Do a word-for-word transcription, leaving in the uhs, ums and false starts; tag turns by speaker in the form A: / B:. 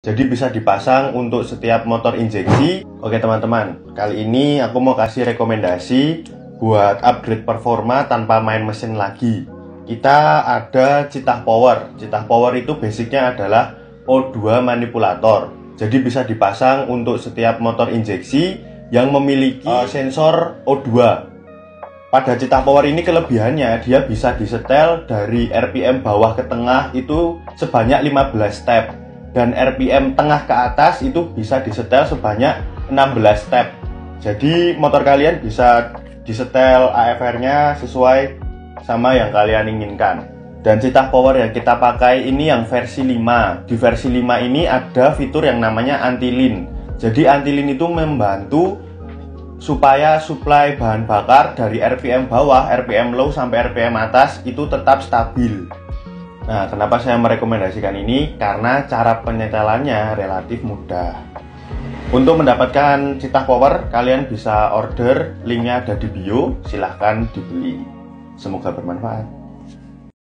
A: Jadi bisa dipasang untuk setiap motor injeksi. Oke teman-teman, kali ini aku mau kasih rekomendasi buat upgrade performa tanpa main mesin lagi. Kita ada Citah Power. Citah Power itu basicnya adalah O dua manipulator. Jadi bisa dipasang untuk setiap motor injeksi yang memiliki uh, sensor O dua. Pada Citah Power ini kelebihannya dia bisa disetel dari R P M bawah ke tengah itu sebanyak lima belas step. Dan R P M tengah ke atas itu bisa disetel sebanyak enam belas step. Jadi motor kalian bisa disetel A F R-nya sesuai sama yang kalian inginkan. Dan Citah Power yang kita pakai ini yang versi lima. Di versi lima ini ada fitur yang namanya anti-lean. Jadi anti-lean itu membantu supaya suplai bahan bakar dari R P M bawah, R P M low sampai R P M atas itu tetap stabil. Nah, kenapa saya merekomendasikan ini? Karena cara penyetelannya relatif mudah. Untuk mendapatkan Citah Power, kalian bisa order, linknya ada di bio, silahkan dibeli. Semoga bermanfaat.